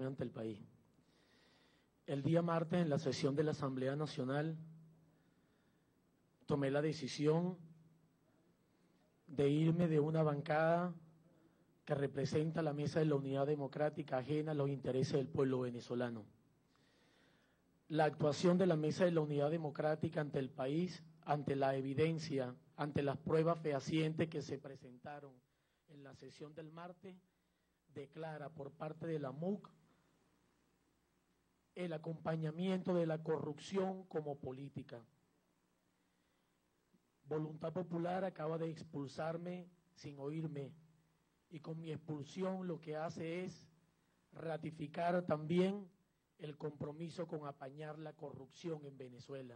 ratificarme ante el país. El día martes, en la sesión de la Asamblea Nacional, tomé la decisión de irme de una bancada que representa la Mesa de la Unidad Democrática ajena a los intereses del pueblo venezolano. La actuación de la Mesa de la Unidad Democrática ante el país, ante la evidencia, ante las pruebas fehacientes que se presentaron en la sesión del martes, declara por parte de la MUC el acompañamiento de la corrupción como política. Voluntad Popular acaba de expulsarme sin oírme, y con mi expulsión lo que hace es ratificar también el compromiso con apañar la corrupción en Venezuela.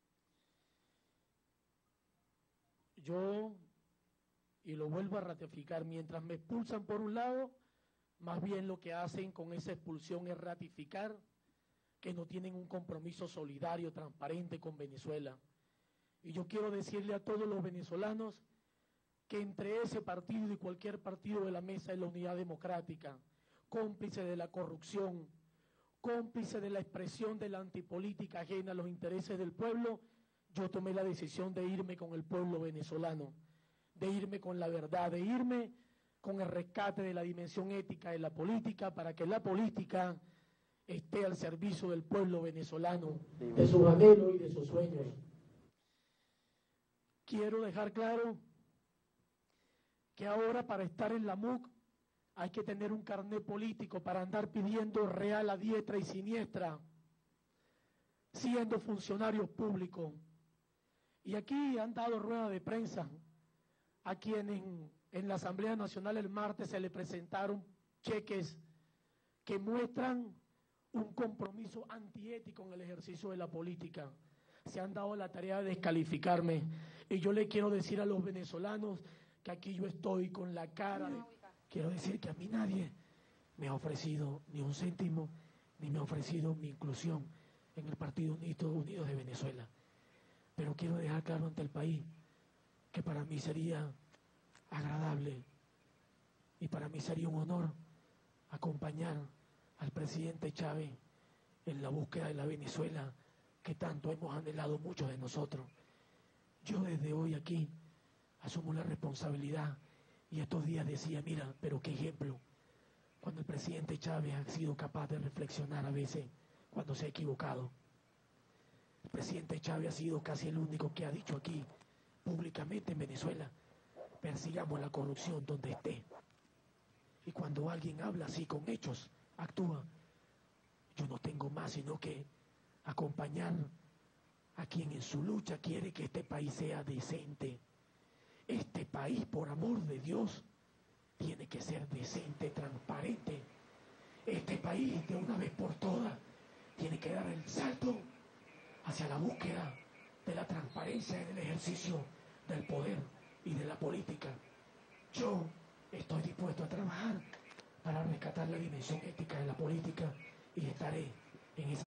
Yo, y lo vuelvo a ratificar, mientras me expulsan por un lado, más bien lo que hacen con esa expulsión es ratificar que no tienen un compromiso solidario, transparente con Venezuela. Y yo quiero decirle a todos los venezolanos que entre ese partido y cualquier partido de la Mesa de la Unidad Democrática, cómplice de la corrupción, cómplice de la expresión de la antipolítica ajena a los intereses del pueblo, yo tomé la decisión de irme con el pueblo venezolano, de irme con la verdad, de irme con el rescate de la dimensión ética de la política, para que la política esté al servicio del pueblo venezolano, de sus anhelos y de sus sueños. Quiero dejar claro que ahora, para estar en la MUC, hay que tener un carnet político para andar pidiendo real a diestra y siniestra, siendo funcionarios públicos. Y aquí han dado rueda de prensa a quien en la Asamblea Nacional el martes se le presentaron cheques que muestran un compromiso antiético en el ejercicio de la política. Se han dado la tarea de descalificarme, y yo le quiero decir a los venezolanos que aquí yo estoy con la cara de... Quiero decir que a mí nadie me ha ofrecido ni un céntimo, ni me ha ofrecido mi inclusión en el Partido Unido de Venezuela. Pero quiero dejar claro ante el país que para mí sería agradable y para mí sería un honor acompañar al presidente Chávez en la búsqueda de la Venezuela que tanto hemos anhelado muchos de nosotros. Yo desde hoy aquí asumo la responsabilidad, y estos días decía, mira, pero qué ejemplo, cuando el presidente Chávez ha sido capaz de reflexionar a veces cuando se ha equivocado. El presidente Chávez ha sido casi el único que ha dicho aquí públicamente en Venezuela: persigamos la corrupción donde esté. Y cuando alguien habla así con hechos, actúa, yo no tengo más sino que acompañar a quien en su lucha quiere que este país sea decente. Este país, por amor de Dios, tiene que ser decente, transparente. Este país, de una vez por todas, tiene que dar el salto hacia la búsqueda de la transparencia en el ejercicio del poder y de la política. Yo estoy dispuesto a trabajar para rescatar la dimensión ética de la política, y estaré en esa